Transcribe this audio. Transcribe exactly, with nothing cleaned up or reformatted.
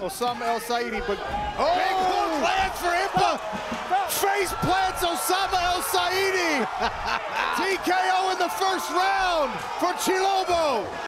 Osama El Saidi, but Oh! big hook lands for Impa. Face plants Osama El Saidi. T K O in the first round for Chilobo.